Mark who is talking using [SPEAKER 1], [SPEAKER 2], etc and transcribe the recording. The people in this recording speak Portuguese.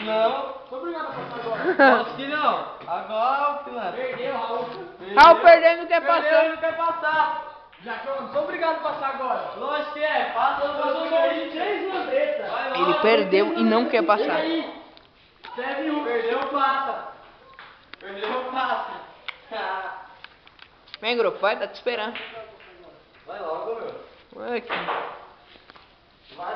[SPEAKER 1] Não. Sou obrigado a passar agora. Acho que não. Agora, pilantra. Perdeu, Raul.
[SPEAKER 2] Raul perdeu, não quer
[SPEAKER 1] Perdeu,
[SPEAKER 2] passar.
[SPEAKER 1] não quer passar. Já que eu não sou obrigado a passar agora. Lógico que é. Passa, não passou só de 3 lambretas.
[SPEAKER 2] Ele perdeu e não quer passar.
[SPEAKER 1] Serve um. Perdeu, passa. Perdeu, passa.
[SPEAKER 2] Vem, grupo, vai, tá te esperando.
[SPEAKER 1] Vai logo, meu.
[SPEAKER 2] Vai aqui.
[SPEAKER 1] Vai